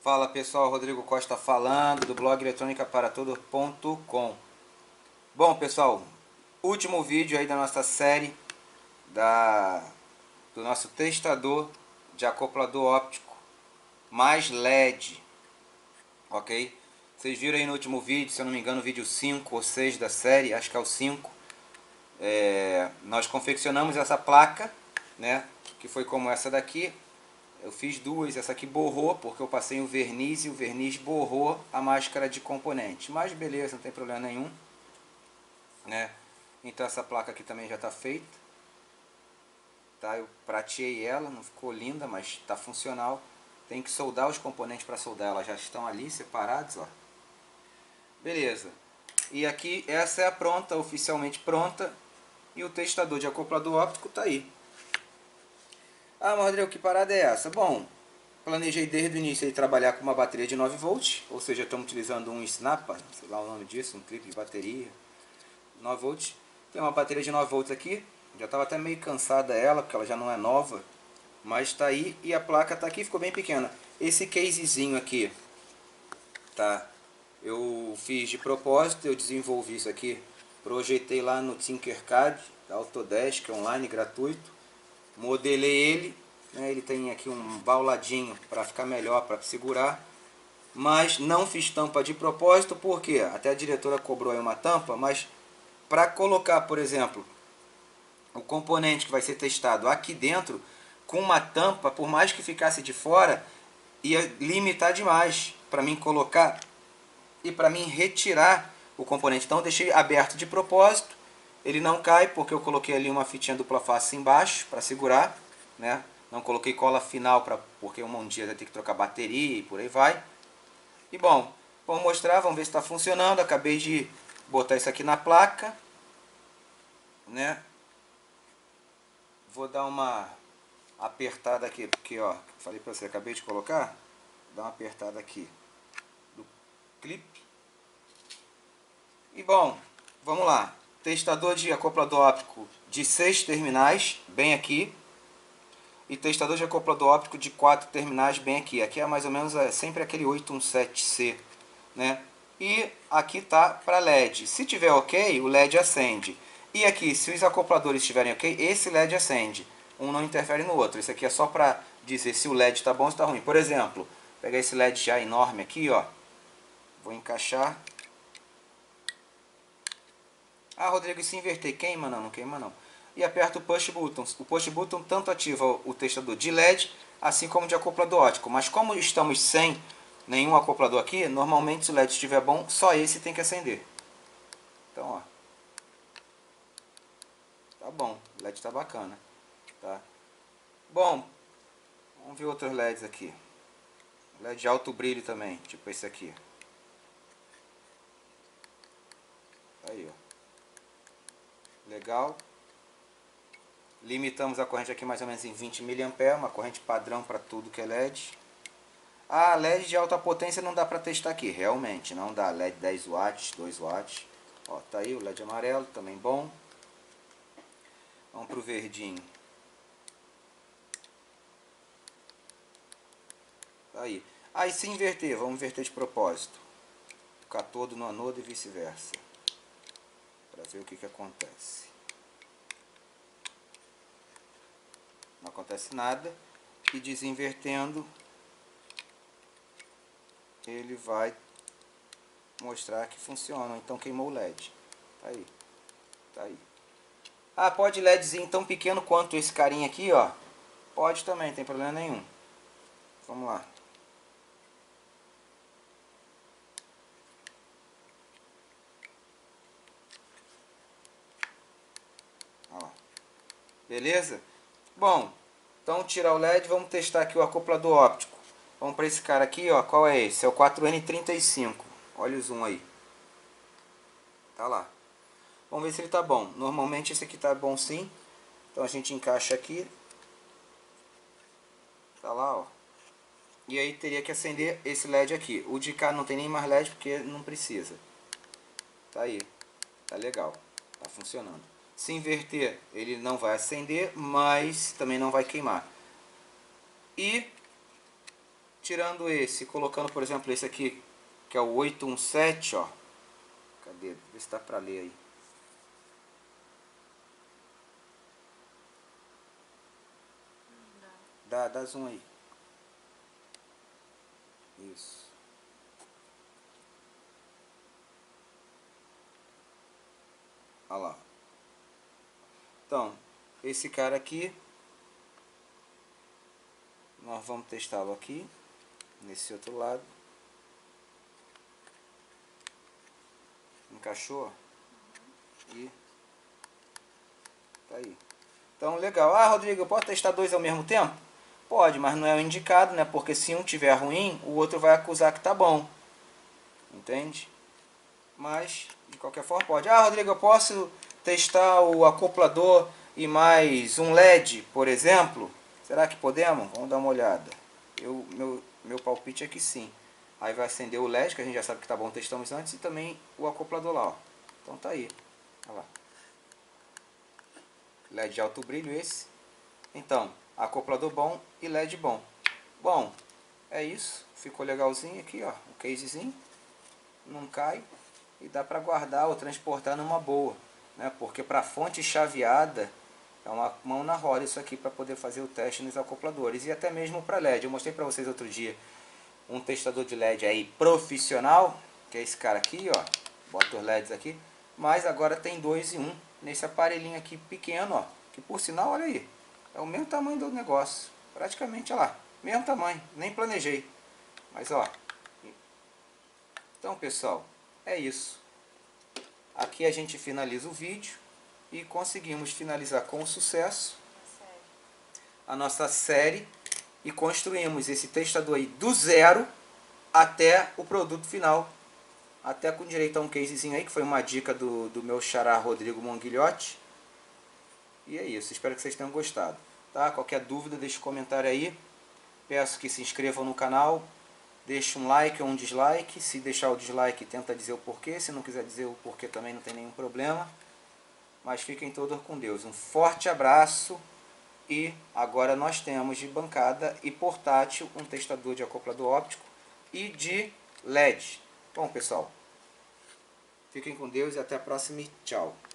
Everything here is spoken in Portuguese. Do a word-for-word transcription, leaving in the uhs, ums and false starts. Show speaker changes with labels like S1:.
S1: Fala pessoal, Rodrigo Costa falando do blog eletrônica para todo ponto com. Bom pessoal, último vídeo aí da nossa série da, do nosso testador de acoplador óptico mais L E D, ok? Vocês viram aí no último vídeo, se eu não me engano, o vídeo cinco ou seis da série, acho que é o cinco. É, nós confeccionamos essa placa, né, que foi como essa daqui. Eu fiz duas, essa aqui borrou porque eu passei o verniz e o verniz borrou a máscara de componente. Mas beleza, não tem problema nenhum, né? Então essa placa aqui também já está feita, tá? Eu prateei ela, não ficou linda, mas está funcional. Tem que soldar os componentes para soldar, elas já estão ali separados, ó. Beleza. E aqui essa é a pronta, oficialmente pronta, e o testador de acoplador óptico está aí. Ah, mas Rodrigo, que parada é essa? Bom, planejei desde o início aí trabalhar com uma bateria de nove volts, ou seja, estamos utilizando um Snappa, sei lá o nome disso, um clipe de bateria, nove volts. Tem uma bateria de nove volts aqui, já estava até meio cansada ela, porque ela já não é nova, mas está aí e a placa está aqui, ficou bem pequena. Esse casezinho aqui, tá? Eu fiz de propósito, eu desenvolvi isso aqui, projetei lá no Tinkercad, da Autodesk, online, gratuito. Modelei ele, né, ele tem aqui um bauladinho para ficar melhor, para segurar, mas não fiz tampa de propósito, porque até a diretora cobrou aí uma tampa, mas para colocar, por exemplo, o componente que vai ser testado aqui dentro, com uma tampa, por mais que ficasse de fora, ia limitar demais para mim colocar e para mim retirar o componente. Então eu deixei aberto de propósito. Ele não cai porque eu coloquei ali uma fitinha dupla face embaixo para segurar, né? Não coloquei cola final pra, porque um dia vai ter que trocar bateria e por aí vai. E bom, vamos mostrar, vamos ver se está funcionando. Acabei de botar isso aqui na placa, né? Vou dar uma apertada aqui, porque ó, falei para você, acabei de colocar. Dá uma apertada aqui do clipe. E bom, vamos lá. Testador de acoplador óptico de seis terminais, bem aqui. E testador de acoplador óptico de quatro terminais, bem aqui. Aqui é mais ou menos é sempre aquele oito um sete C, né? E aqui tá para L E D. Se tiver ok, o L E D acende. E aqui, se os acopladores estiverem ok, esse L E D acende. Um não interfere no outro. Isso aqui é só para dizer se o L E D está bom ou está ruim. Por exemplo, pegar esse L E D já enorme aqui, ó. Vou encaixar. Ah, Rodrigo, e se inverter, queima? Não, não queima não. E aperto o push button. O push button tanto ativa o testador de L E D, assim como de acoplador óptico. Mas como estamos sem nenhum acoplador aqui, normalmente se o L E D estiver bom, só esse tem que acender. Então, ó. Tá bom, o L E D tá bacana. Tá? Bom, vamos ver outros L E Ds aqui. L E D de alto brilho também, tipo esse aqui. Aí, ó. Legal. Limitamos a corrente aqui mais ou menos em vinte miliamperes, uma corrente padrão para tudo que é L E D. Ah, L E D de alta potência não dá para testar aqui, realmente, não dá. L E D dez watts, dois watts. Ó, tá aí o L E D amarelo, também bom. Vamos pro verdinho. Tá aí. Aí se inverter, vamos inverter de propósito. Catodo no anodo e vice-versa. Para ver o que que acontece. Não acontece nada. E desinvertendo, ele vai mostrar que funciona. Então queimou o L E D. Tá aí. Tá aí. Ah, pode LEDzinho tão pequeno quanto esse carinha aqui, ó. Pode também, não tem problema nenhum. Vamos lá. Ó. Beleza? Bom, então tirar o L E D, vamos testar aqui o acoplador óptico. Vamos para esse cara aqui, ó. Qual é esse? É o quatro N trinta e cinco. Olha o zoom aí. Tá lá. Vamos ver se ele tá bom. Normalmente esse aqui tá bom sim. Então a gente encaixa aqui. Tá lá, ó. E aí teria que acender esse L E D aqui. O de cá não tem nem mais L E D porque não precisa. Tá aí. Tá legal. Tá funcionando. Se inverter, ele não vai acender, mas também não vai queimar. E tirando esse, colocando, por exemplo, esse aqui, que é o oito um sete, ó. Cadê? Vê se dá pra ler aí. Dá, dá zoom aí. Isso. Olha lá. Então, esse cara aqui, nós vamos testá-lo aqui, nesse outro lado. Encaixou? E tá aí. Então, legal. Ah, Rodrigo, eu posso testar dois ao mesmo tempo? Pode, mas não é o indicado, né? Porque se um tiver ruim, o outro vai acusar que tá bom. Entende? Mas, de qualquer forma, pode. Ah, Rodrigo, eu posso testar o acoplador e mais um L E D, por exemplo? Será que podemos? Vamos dar uma olhada. Eu, meu, meu palpite é que sim. Aí vai acender o L E D, que a gente já sabe que tá bom, testamos antes, e também o acoplador lá, ó. Então tá aí. Olha lá. L E D de alto brilho esse. Então, acoplador bom e L E D bom. Bom, é isso. Ficou legalzinho aqui, ó. O casezinho. Não cai. E dá para guardar ou transportar numa boa, né? Porque para fonte chaveada é uma mão na roda isso aqui para poder fazer o teste nos acopladores. E até mesmo para L E D. Eu mostrei para vocês outro dia um testador de L E D aí profissional, que é esse cara aqui, ó. Bota os L E Ds aqui. Mas agora tem dois em um nesse aparelhinho aqui pequeno, ó. Que por sinal, olha aí, é o mesmo tamanho do negócio. Praticamente, olha lá, mesmo tamanho. Nem planejei. Mas ó. Então, pessoal, é isso. Aqui a gente finaliza o vídeo e conseguimos finalizar com sucesso a nossa série e construímos esse testador aí do zero até o produto final, até com direito a um casezinho aí, que foi uma dica do, do meu xará Rodrigo Monguilhotti. E é isso, espero que vocês tenham gostado, tá? Qualquer dúvida deixe um comentário aí, peço que se inscrevam no canal, deixe um like ou um dislike. Se deixar o dislike, tenta dizer o porquê. Se não quiser dizer o porquê também não tem nenhum problema. Mas fiquem todos com Deus. Um forte abraço. E agora nós temos de bancada e portátil um testador de acoplador óptico e de L E D. Bom, pessoal, fiquem com Deus e até a próxima e tchau.